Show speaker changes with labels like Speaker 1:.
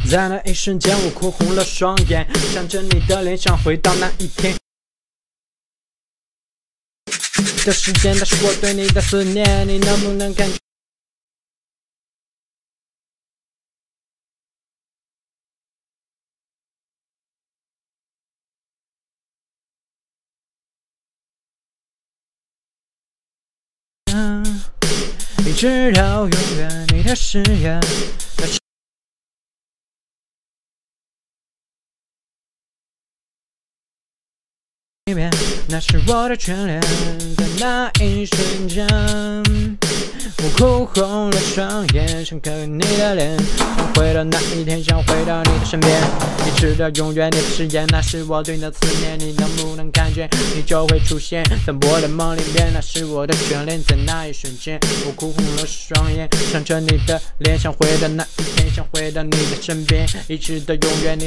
Speaker 1: 在那一瞬间，我哭红了双眼，想着你的脸，想回到那一天的时间，那是我对你的思念，你能不能感觉？一直到永远，你的誓言。那是我的眷恋，在那一瞬间，我哭红了双眼，想看看你的脸，想回到那一天，想回到你的身边，一直到永远，你的誓言，那是我对你的思念，你能不能感觉，你就会出现在我的梦里面，那是我的眷恋，在那一瞬间，我哭红了双眼，想着你的脸，想回到那一天，想回到你的身边，一直到永远。